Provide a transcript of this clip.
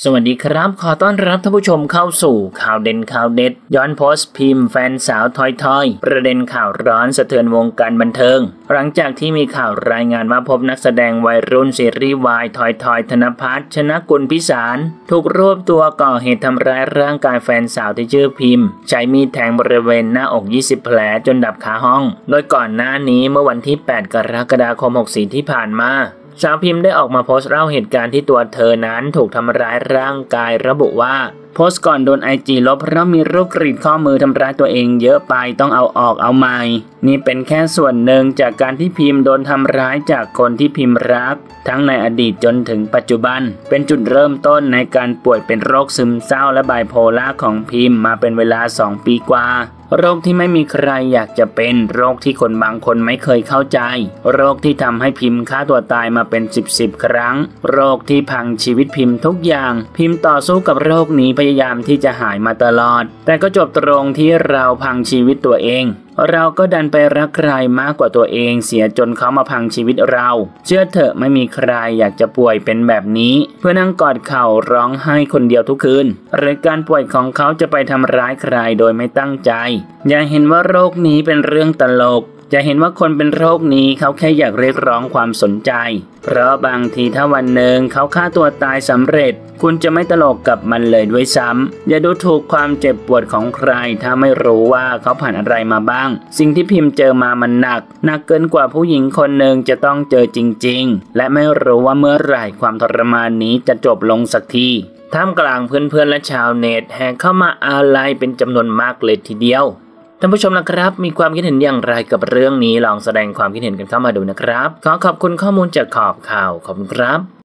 สวัสดีครับขอต้อนรับท่านผู้ชมเข้าสู่ข่าวเด่นข่าวเด็ดย้อนโพสต์พิมพ์แฟนสาวทอยประเด็นข่าวร้อนสะเทือนวงการบันเทิงหลังจากที่มีข่าวรายงานว่าพบนักแสดงวัยรุ่นซีรีส์วายทอยธนภัทรชนะกุลพิสารถูกรวบตัวก่อเหตุทำร้ายร่างกายแฟนสาวที่ชื่อพิมพ์ใช้มีดแทงบริเวณหน้าอก20แผลจนดับคาห้องโดยก่อนหน้านี้เมื่อวันที่8กรกฎาคม64ที่ผ่านมาสาวพิมพ์ได้ออกมาโพสต์เล่าเหตุการณ์ที่ตัวเธอนั้นถูกทำร้ายร่างกายระบุว่าโพสต์ก่อนโดนIG ลบเพราะมีรูปกรีดข้อมือทำร้ายตัวเองเยอะไปต้องเอาออกเอาใหม่นี่เป็นแค่ส่วนหนึ่งจากการที่พิมพ์โดนทำร้ายจากคนที่พิมพ์รักทั้งในอดีตจนถึงปัจจุบันเป็นจุดเริ่มต้นในการป่วยเป็นโรคซึมเศร้าและไบโพล่าของพิมพ์มาเป็นเวลา2 ปีกว่าโรคที่ไม่มีใครอยากจะเป็นโรคที่คนบางคนไม่เคยเข้าใจโรคที่ทำให้พิมพ์ฆ่าตัวตายมาเป็น10ครั้งโรคที่พังชีวิตพิมพ์ทุกอย่างพิมพ์ต่อสู้กับโรคนี้พยายามที่จะหายมาตลอดแต่ก็จบตรงที่เราพังชีวิตตัวเองเราก็ดันไปรักใครมากกว่าตัวเองเสียจนเขามาพังชีวิตเราเชื่อเถอะไม่มีใครอยากจะป่วยเป็นแบบนี้เพื่อนั่งกอดเข่าร้องไห้คนเดียวทุกคืนหรือการป่วยของเขาจะไปทำร้ายใครโดยไม่ตั้งใจอย่าเห็นว่าโรคนี้เป็นเรื่องตลกจะเห็นว่าคนเป็นโรคนี้เขาแค่อยากเรียกร้องความสนใจเพราะบางทีถ้าวันหนึ่งเขาฆ่าตัวตายสำเร็จคุณจะไม่ตลกกับมันเลยด้วยซ้ำอย่าดูถูกความเจ็บปวดของใครถ้าไม่รู้ว่าเขาผ่านอะไรมาบ้างสิ่งที่พิมพ์เจอมามันหนักเกินกว่าผู้หญิงคนหนึ่งจะต้องเจอจริงๆและไม่รู้ว่าเมื่อไหร่ความทรมานนี้จะจบลงสักทีท่ามกลางเพื่อนๆและชาวเน็ตแห่เข้ามาอาลัยเป็นจำนวนมากเลยทีเดียวท่านผู้ชมนะครับมีความคิดเห็นอย่างไรกับเรื่องนี้ลองแสดงความคิดเห็นกันเข้ามาดูนะครับขอขอบคุณข้อมูลจากขอบข่าวขอบคุณครับ